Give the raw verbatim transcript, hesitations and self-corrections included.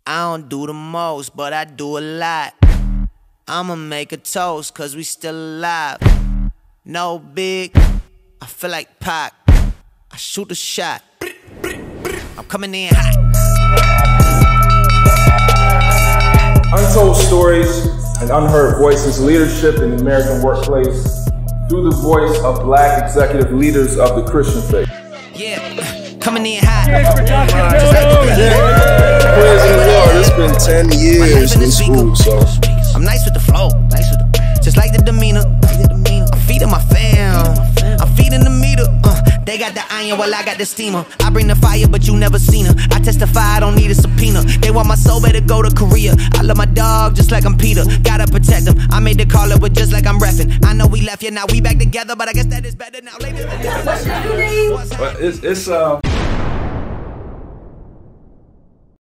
I don't do the most, but I do a lot. I'ma make a toast, cause we still alive. No big, I feel like Pac. I shoot a shot. I'm coming in hot. Untold stories and unheard voices, leadership in the American workplace through the voice of black executive leaders of the Christian faith. Yeah, coming in hot. Praise the Lord, it's been ten years in school, so I'm nice with the flow, nice with the, just like the demeanor. I'm feeding my fam, I'm feeding the meter. Uh, they got the iron while I got the steamer. I bring the fire, but you never seen her. I testify, I don't need a subpoena. They want my soul, better go to Korea. I love my dog just like I'm Peter. Gotta protect him. I made the call it, but just like I'm reffing. I know we left, yeah, now we back together, but I guess that is better now. Ladies and gentlemen, it's it's uh.